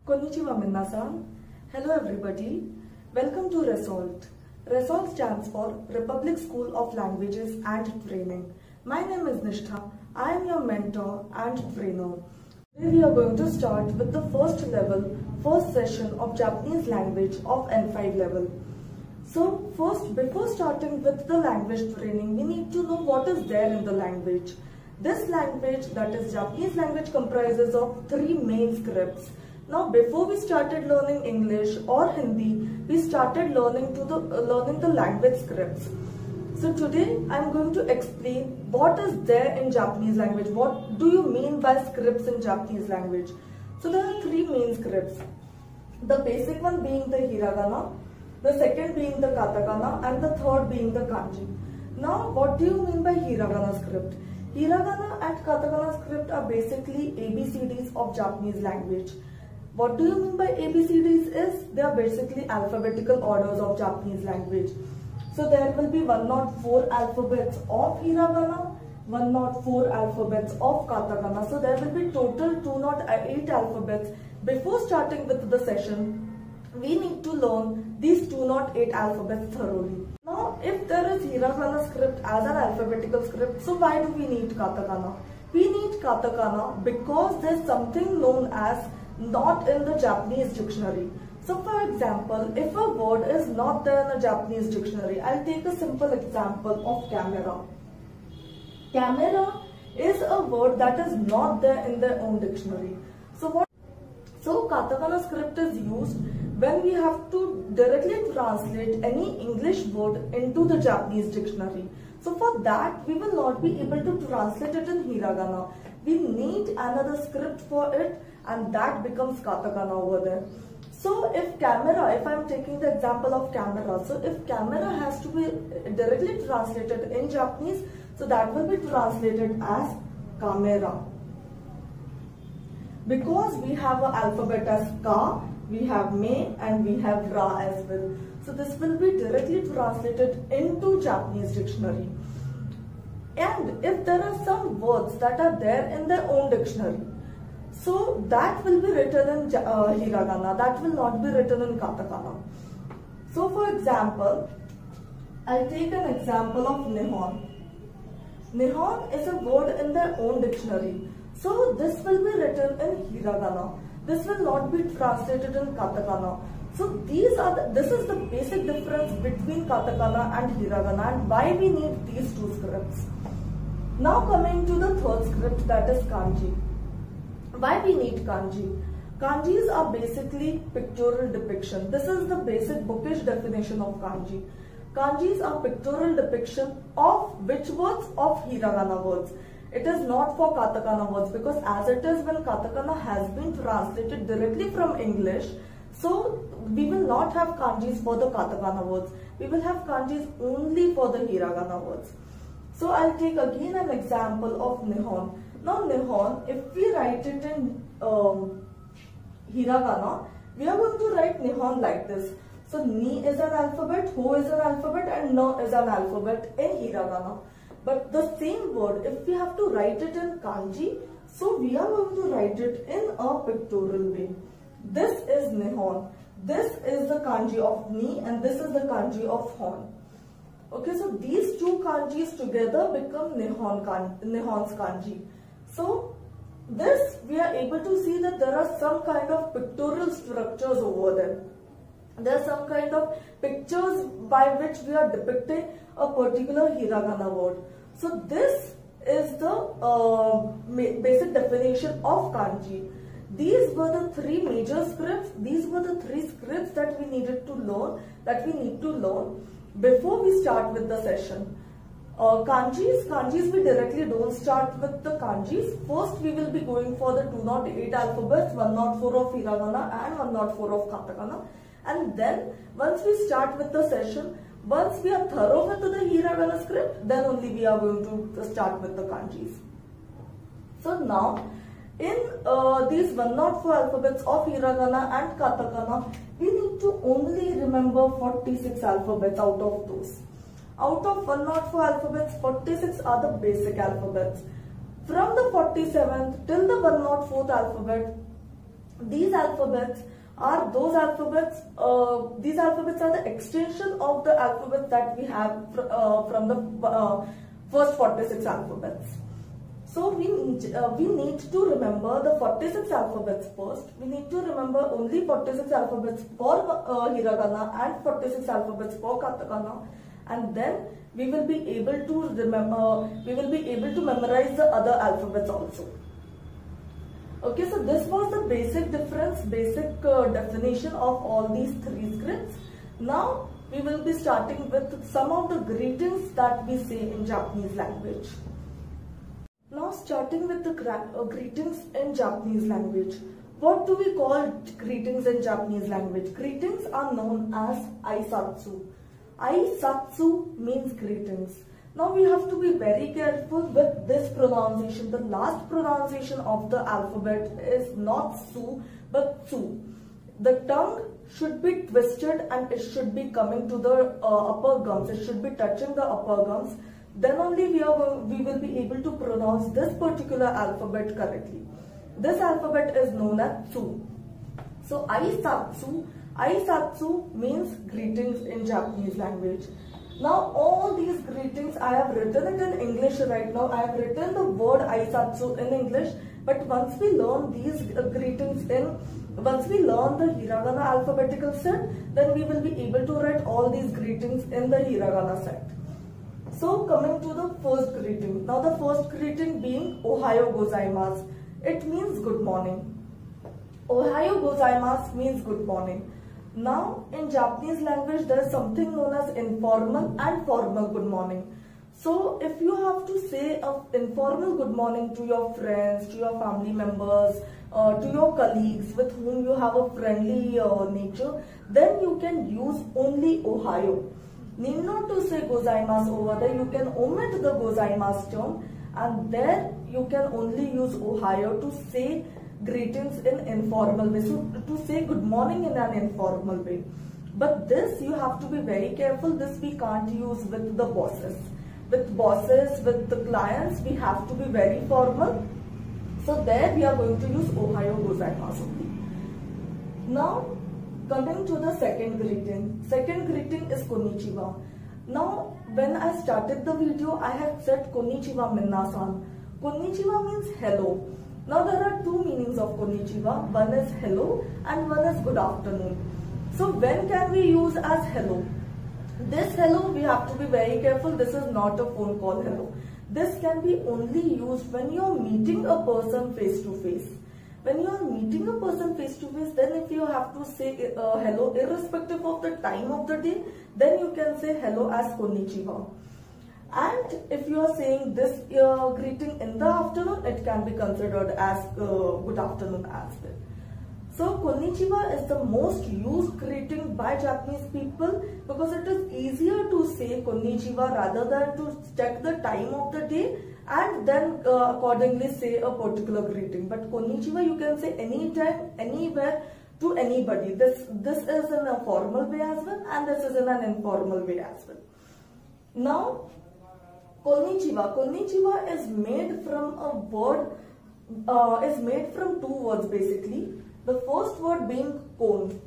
Konnichiwa minasan. Hello everybody. Welcome to RESOLT. RESOLT stands for Republic School of Languages and Training. My name is Nishtha. I am your mentor and trainer. Today we are going to start with the first session of Japanese language of N5 level. So first, before starting with the language training, we need to know what is there in the language. This language, that is Japanese language, comprises of three main scripts. Now, before we started learning English or Hindi, we started learning the language scripts. So today I am going to explain what is there in Japanese language. What do you mean by scripts in Japanese language? So there are three main scripts. The basic one being the hiragana, the second being the katakana, and the third being the kanji. Now, what do you mean by hiragana script? Hiragana and katakana script are basically ABCDs of Japanese language. What do you mean by ABCDs is they are basically alphabetical orders of Japanese language. So there will be 104 alphabets of hiragana, 104 alphabets of katakana. So there will be total 208 alphabets. Before starting with the session, we need to learn these 208 alphabets thoroughly. Now, if there is hiragana script as an alphabetical script, so why do we need katakana? We need katakana because there is something known as not in the Japanese dictionary. So for example, if a word is not there in a Japanese dictionary, I'll take a simple example of camera. Camera is a word that is not there in their own dictionary. So katakana script is used when we have to directly translate any English word into the Japanese dictionary. So for that, we will not be able to translate it in hiragana. We need another script for it, and that becomes katakana over there. So if I am taking the example of camera, so if camera has to be directly translated in Japanese, so that will be translated as kamera. Because we have an alphabet as ka, we have me, and we have ra as well. So this will be directly translated into Japanese dictionary. And if there are some words that are there in their own dictionary, so that will be written in hiragana, that will not be written in katakana. So for example, I'll take an example of nihon. Nihon is a word in their own dictionary. So this will be written in hiragana. This will not be translated in katakana. So this is the basic difference between katakana and hiragana and why we need these two scripts. Now coming to the third script, that is kanji. Why we need kanji? Kanjis are basically pictorial depiction. This is the basic bookish definition of kanji. Kanjis are pictorial depiction of which words? Of hiragana words. It is not for katakana words, because as it is when katakana has been translated directly from English, so we will not have kanjis for the katakana words. We will have kanjis only for the hiragana words. So I'll take again an example of nihon. Now nihon, if we write it in hiragana, we are going to write nihon like this. So ni is an alphabet, ho is an alphabet, and no is an alphabet in hiragana. But the same word, if we have to write it in kanji, so we are going to write it in a pictorial way. This is nihon. This is the kanji of ni, and this is the kanji of hon. Okay, so these two kanjis together become nihon's kanji. So this we are able to see that there are some kind of pictorial structures over there. There are some kind of pictures by which we are depicting a particular hiragana word. So this is the basic definition of kanji. These were the three major scripts. These were the three scripts that we needed to learn, before we start with the session. Kanjis we directly don't start with the kanjis. First we will be going for the 208 alphabets, 104 of hiragana and 104 of katakana. And then once we start with the session, once we are thorough with the hiragana script, then only we are going to start with the kanjis. So now, in these 104 alphabets of hiragana and katakana, we need to only remember 46 alphabets out of those. Out of 104 alphabets, 46 are the basic alphabets. From the 47th till the 104th alphabet, These alphabets are those alphabets, these alphabets are the extension of the alphabets that we have from the first 46 alphabets. So we need to remember the 46 alphabets first. We need to remember only 46 alphabets for hiragana and 46 alphabets for katakana, and then we will be able to remember, we will be able to memorize the other alphabets also. Okay, so this was the basic difference, basic definition of all these three scripts. Now we will be starting with some of the greetings that we say in Japanese language. Now starting with the greetings in Japanese language. What do we call greetings in Japanese language? Greetings are known as aisatsu. Aisatsu means greetings. Now we have to be very careful with this pronunciation. The last pronunciation of the alphabet is not su but tsu. The tongue should be twisted and it should be coming to the upper gums. It should be touching the upper gums. Then only we will be able to pronounce this particular alphabet correctly. This alphabet is known as tsu. So aisatsu means greetings in Japanese language. Now all these greetings, I have written it in English right now. I have written the word aisatsu in English, but once we learn these greetings once we learn the hiragana alphabetical set, then we will be able to write all these greetings in the hiragana set. So coming to the first greeting. Now the first greeting being Ohayo gozaimasu. It means good morning. Ohayo gozaimasu means good morning. Now in Japanese language there is something known as informal and formal good morning. So if you have to say an informal good morning to your friends, to your family members, to your colleagues with whom you have a friendly nature, then you can use only Ohayo. Need not to say gozaimasu over there. You can omit the gozaimasu term, and there you can only use Ohayo to say greetings in informal way. So to say good morning in an informal way. But this you have to be very careful. This we can't use with the bosses. With bosses, with the clients, we have to be very formal. So there we are going to use Ohayo gozaimasu only. Now coming to the second greeting. Second greeting is konnichiwa. Now when I started the video, I had said konnichiwa minna-san. Konnichiwa means hello. Now there are two meanings of konnichiwa. One is hello and one is good afternoon. So when can we use as hello? This hello, we have to be very careful. This is not a phone call hello. This can be only used when you are meeting a person face to face. When you are meeting a person face to face, then if you have to say hello, irrespective of the time of the day, then you can say hello as konnichiwa. And if you are saying this greeting in the afternoon, it can be considered as good afternoon as well. So konnichiwa is the most used greeting by Japanese people because it is easier to say konnichiwa rather than to check the time of the day and then accordingly say a particular greeting. But konnichiwa you can say anytime, anywhere to anybody. This is in a formal way as well and this is in an informal way as well. Now konnichiwa. Konnichiwa is made from a word, is made from two words basically. The first word being kon.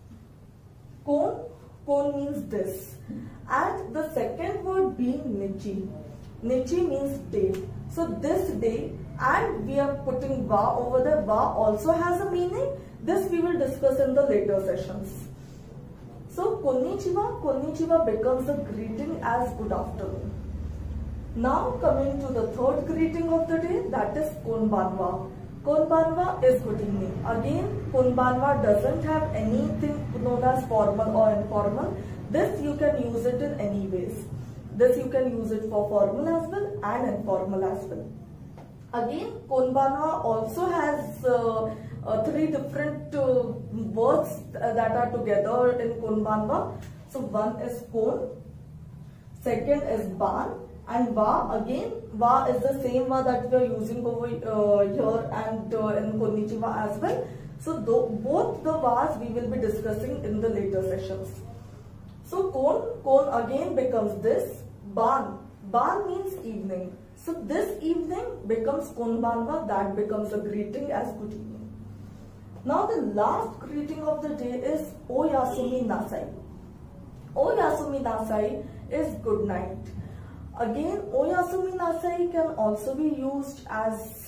Kon means this. And the second word being nichi. Nichi means day. So this day, and we are putting wa over there. Wa also has a meaning. This we will discuss in the later sessions. So konnichiwa becomes the greeting as good afternoon. Now coming to the third greeting of the day, that is konbanwa. Konbanwa is good evening. Again, konbanwa doesn't have anything known as formal or informal. This you can use it in any ways. This you can use it for formal as well and informal as well. Again, konbanwa also has three different words that are together in konbanwa. So one is kon, second is ban, and wa. Again, wa is the same wa that we are using over here and in konnichiwa as well. So both the was we will be discussing in the later sessions. So kon again becomes this. Ban means evening. So this evening becomes konbanwa, that becomes a greeting as good evening. Now the last greeting of the day is Oyasumi Nasai. Oyasumi Nasai is good night. Again, Oyasumi Nasai can also be used as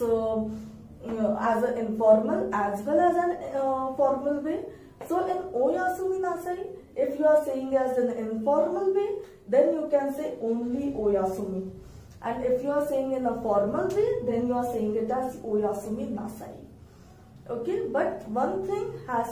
an informal as well as an formal way. So in Oyasumi Nasai, if you are saying as an informal way, then you can say only Oyasumi. And if you are saying in a formal way, then you are saying it as Oyasumi Nasai. Okay, but one thing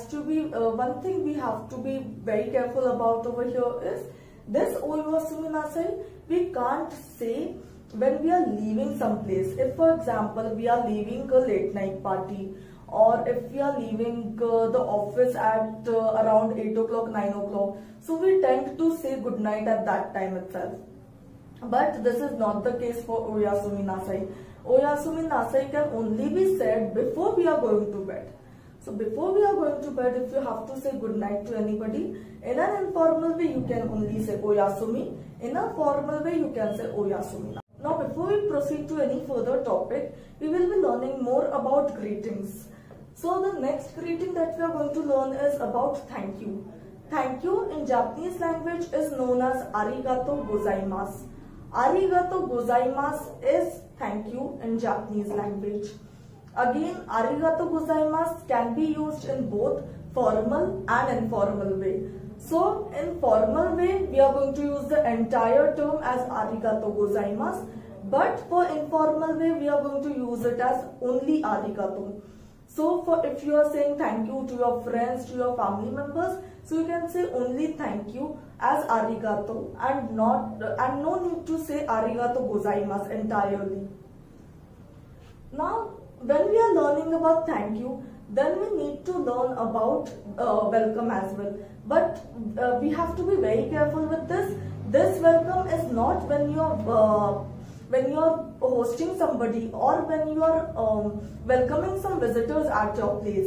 we have to be very careful about over here is this Oyasumi Nasai we can't say when we are leaving some place. If for example we are leaving a late night party, or if we are leaving the office at around 8 o'clock, 9 o'clock, so we tend to say good night at that time itself. But this is not the case for Oyasumi Nasai. Oyasumi Nasai can only be said before we are going to bed. So before we are going to bed, if you have to say good night to anybody, in an informal way you can only say Oyasumi. In a formal way you can say Oyasumi. Now before we proceed to any further topic, we will be learning more about greetings. So the next greeting that we are going to learn is about thank you. Thank you in Japanese language is known as arigato gozaimasu. Arigato gozaimasu is thank you in Japanese language. Again, arigato gozaimasu can be used in both formal and informal way. So in formal way, we are going to use the entire term as arigato gozaimasu. But for informal way, we are going to use it as only arigato. So if you are saying thank you to your friends, to your family members, so you can say only thank you as arigato and no need to say arigato gozaimasu entirely. Now when we are learning about thank you, then we need to learn about welcome as well. But we have to be very careful with this. This welcome is not when you are hosting somebody, or when you are welcoming some visitors at your place,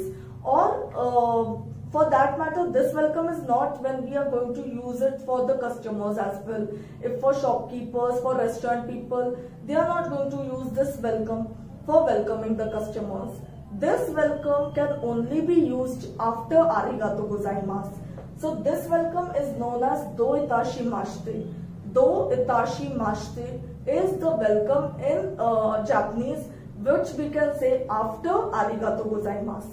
or for that matter, this welcome is not when we are going to use it for the customers as well. If for shopkeepers, for restaurant people, they are not going to use this welcome for welcoming the customers. This welcome can only be used after arigato gozaimasu. So this welcome is known as do itashimashite. Do itashimashite is the welcome in Japanese, which we can say after arigato gozaimasu.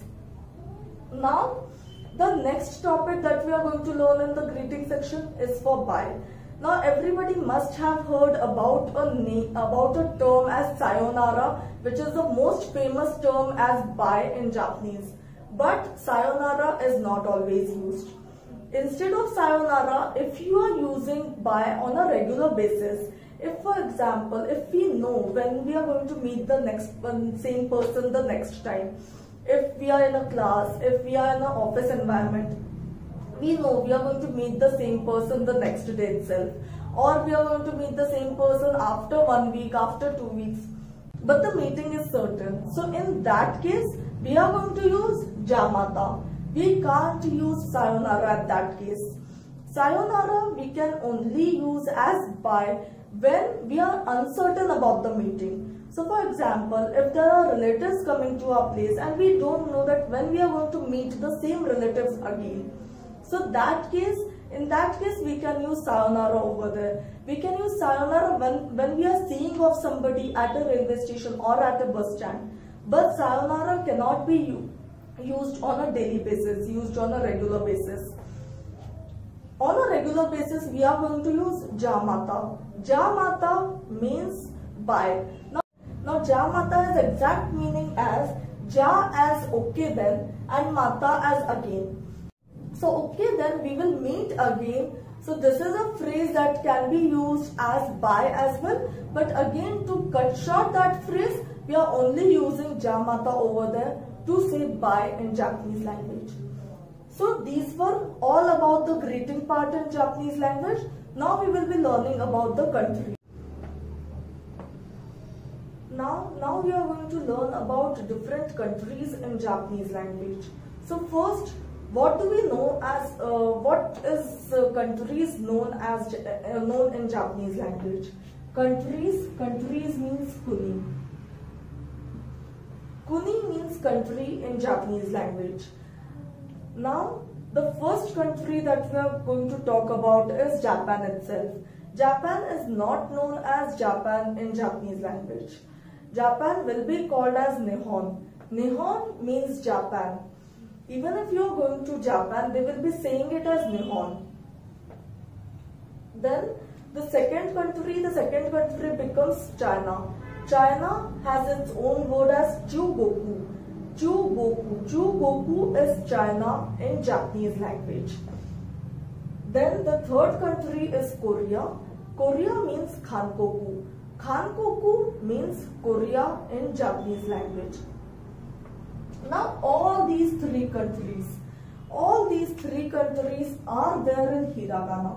Now the next topic that we are going to learn in the greeting section is for bye. Now everybody must have heard about a term as sayonara, which is the most famous term as bye in Japanese. But sayonara is not always used. Instead of sayonara, if you are using bye on a regular basis, if for example, if we know when we are going to meet the same person the next time, if we are in a class, if we are in an office environment, we know we are going to meet the same person the next day itself, or we are going to meet the same person after 1 week, after 2 weeks, but the meeting is certain. So in that case, we are going to use jamata. We can't use sayonara at that case. Sayonara we can only use as bye when we are uncertain about the meeting. So for example, if there are relatives coming to our place and we don't know that when we are going to meet the same relatives again, so in that case we can use sayonara over there. We can use sayonara when we are seeing of somebody at a railway station or at a bus stand. But sayonara cannot be used on a daily basis, used on a regular basis. On a regular basis, we are going to use jamata. Jamata means bye. Now jamata is exact meaning as ja as okay then and mata as again. So okay then we will meet again. So this is a phrase that can be used as bye as well. But again, to cut short that phrase, we are only using jamata over there to say bye in Japanese language. So these were all about the greeting part in Japanese language. Now we will be learning about the country. Now we are going to learn about different countries in Japanese language. So first, what do we know as what is countries known in Japanese language? Countries means kuni. Kuni means country in Japanese language. Now, the first country that we are going to talk about is Japan itself. Japan is not known as Japan in Japanese language. Japan will be called as Nihon. Nihon means Japan. Even if you are going to Japan, they will be saying it as Nihon. Then the second country becomes China. China has its own word as Chugoku. Chugoku is China in Japanese language. Then the third country is Korea. Korea means Kankoku. Kankoku means Korea in Japanese language. Now all these three countries are there in Hiragana.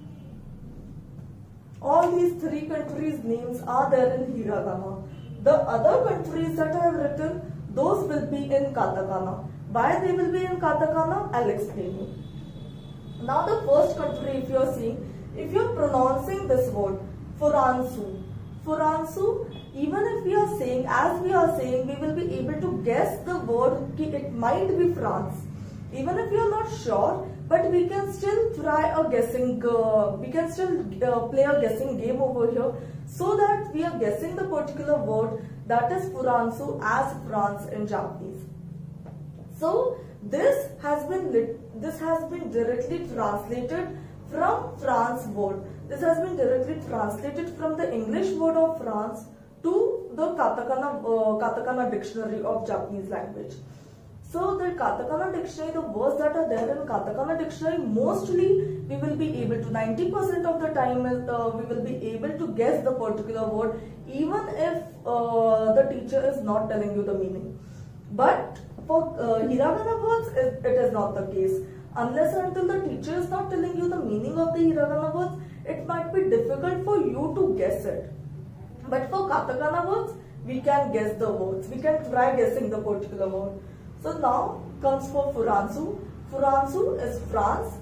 All these three countries' names are there in Hiragana. The other countries that I have written, those will be in Katakana. Why they will be in Katakana? I'll explain you. Now the first country, if you are seeing, if you are pronouncing this word, Furansu. Furansu, even if we are saying, as we are saying, we will be able to guess the word, it might be France. Even if we are not sure, but we can still try a guessing, we can still play a guessing game over here, so that we are guessing the particular word that is Furansu as France in Japanese. So this has been directly translated from France word. This has been directly translated from the English word of France to the Katakana dictionary of Japanese language. So the Katakana dictionary, the words that are there in Katakana dictionary, mostly we will be able to, 90% of the time we will be able to guess the particular word, even if the teacher is not telling you the meaning. But for Hiragana words, it is not the case. Unless and until the teacher is not telling you the meaning of the Hiragana words, it might be difficult for you to guess it. But for Katakana words, we can guess the words. We can try guessing the particular word. So now comes for Furansu. Furansu is France.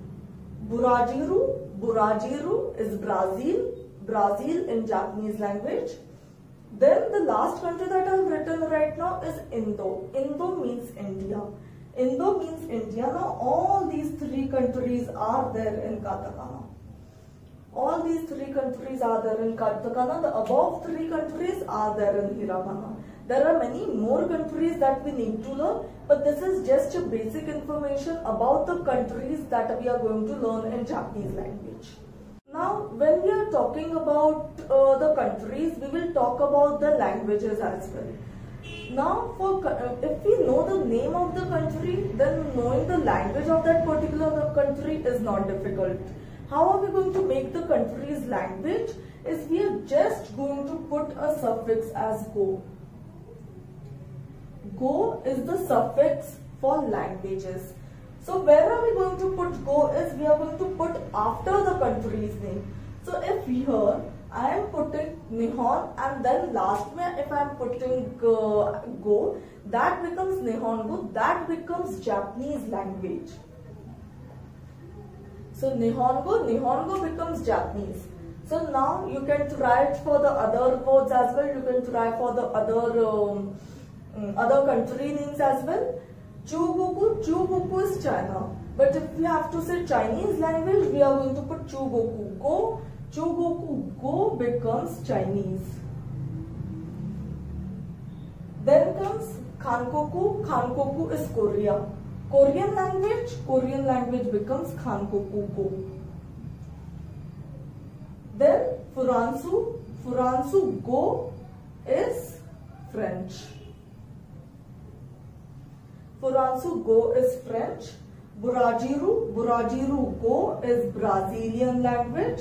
Burajiru is Brazil in Japanese language. Then the last country that I have written right now is Indo. Indo means India. Indo means India. Now all these three countries are there in Katakana. All these three countries are there in Katakana. The above three countries are there in Hiragana. There are many more countries that we need to learn, but this is just a basic information about the countries that we are going to learn in Japanese language. Now, when we are talking about the countries, we will talk about the languages as well. Now, if we know the name of the country, then knowing the language of that particular country is not difficult. How are we going to make the country's language? Is we are just going to put a suffix as go. Go is the suffix for languages. So where are we going to put go is we are going to put after the country's name. So if here I am putting Nihon and then last if I am putting go, that becomes Nihongo, that becomes Japanese language. So Nihongo becomes Japanese. So now you can try it for the other words as well. You can try for the other country names as well. Chugoku is China. But if we have to say Chinese language, we are going to put Chugoku go. Chugoku go becomes Chinese. Then comes Kankoku. Kankoku is Korea. Korean language becomes Kankoku go. Then Furansu go is French. Furansu go is French. Burajiru go is Brazilian language.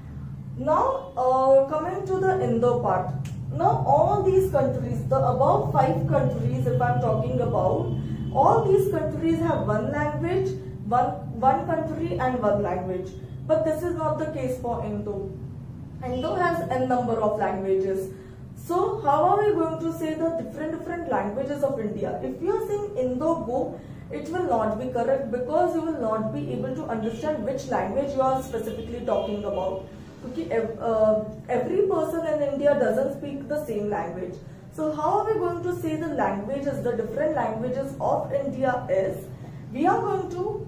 Now coming to the Indo part. Now all these countries, the above 5 countries if I am talking about, all these countries have one language, one country and one language. But this is not the case for Indo. Indo has n number of languages. So how are we going to say the different languages of India? If you are saying Indo go, it will not be correct because you will not be able to understand which language you are specifically talking about. Okay, every person in India doesn't speak the same language. So how are we going to say the languages, the different languages of India is, we are going to,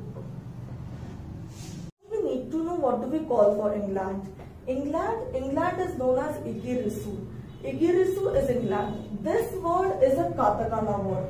we need to know what do we call for England. England is known as Igirisu. Igirisu is England. This word is a katakana word.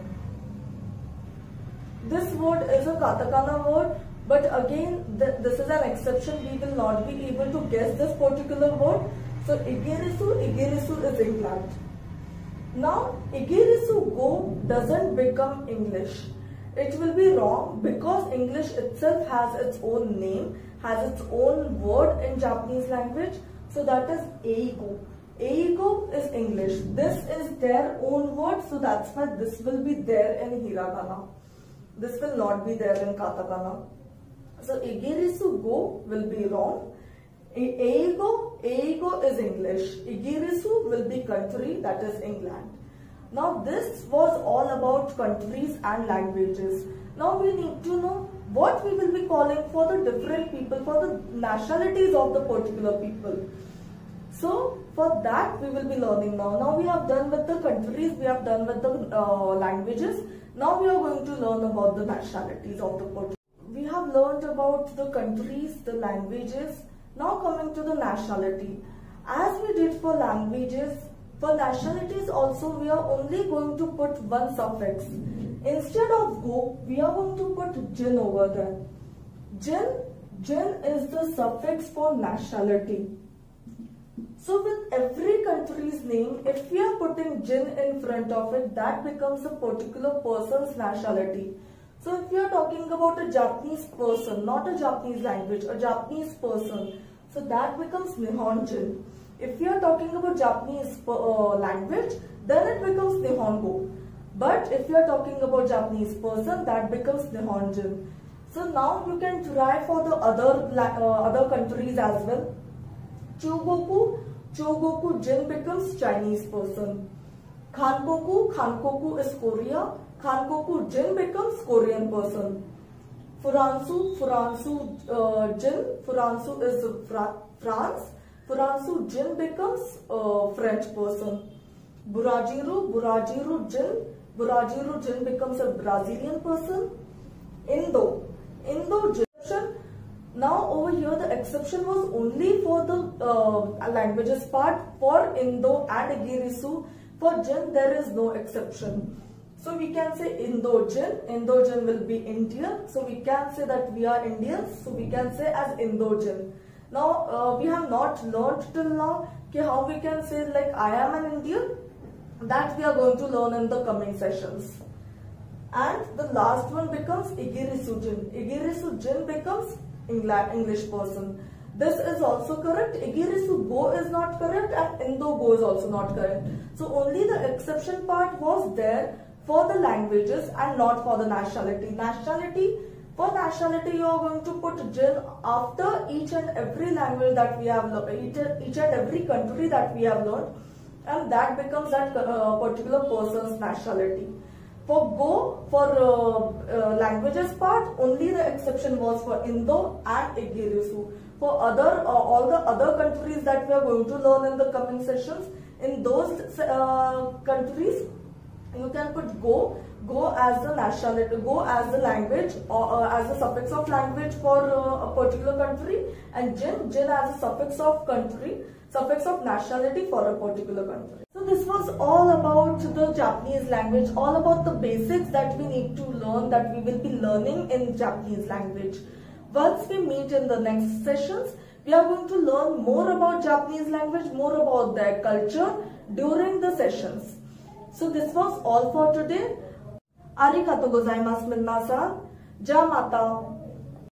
This word is a katakana word, but again this is an exception. We will not be able to guess this particular word. So Igirisu is England. Now Igirisu go doesn't become English. It will be wrong because English itself has its own name, has its own word in Japanese language. So that is Eigo. Eigo is English. This is their own word, so that's why this will be there in hiragana. This will not be there in katakana. So Igirisu go will be wrong. Eigo is English. Igirisu will be country, that is England. Now this was all about countries and languages. Now we need to know what we will be calling for the different people, for the nationalities of the particular people. So for that we will be learning now. Now we have done with the countries, we have done with the languages. Now we are going to learn about the nationalities of the particular. We have learned about the countries, the languages. Now coming to the nationality. As we did for languages, for nationalities also we are only going to put one suffix. Instead of go, we are going to put jin over there. Jin is the suffix for nationality. So with every country's name, if we are putting jin in front of it, that becomes a particular person's nationality. So if we are talking about a Japanese person, not a Japanese language, a Japanese person, so that becomes Nihonjin. If we are talking about Japanese language, then it becomes Nihongo. But if you are talking about Japanese person, that becomes Nihonjin. So now you can try for the other countries as well. Chogoku Jin becomes Chinese person. Kankoku is Korea. Kankoku Jin becomes Korean person. Furansu Jin, Furansu is France. Furansu Jin becomes French person. Burajiru Jin becomes a Brazilian person. Indo Jin. Now over here the exception was only for the languages part. For Indo and Igirisu, for Jin there is no exception. So we can say Indo-Jin. Indo-Jin will be Indian. So we can say that we are Indians. So we can say as Indo-Jin. Now we have not learned till now how we can say like I am an Indian. That we are going to learn in the coming sessions. And the last one becomes Igirisu Jin. Igirisu Jin becomes English person. This is also correct. Igirisu go is not correct and Indo go is also not correct. So only the exception part was there for the languages and not for the nationality. For nationality you are going to put Jin after each and every language that we have learned, each and every country that we have learned, and that becomes that particular person's nationality. For languages part, only the exception was for Indo and Igirisu. For all the other countries that we are going to learn in the coming sessions, in those countries, you can put go as the nationality, go as the language or as the suffix of language for a particular country, and Jin as a suffix of country, suffix of nationality for a particular country. So this was all about the Japanese language, all about the basics that we need to learn, that we will be learning in Japanese language. Once we meet in the next sessions, we are going to learn more about Japanese language, more about their culture during the sessions. So this was all for today. Arigatou gozaimasu minasan. Ja mata.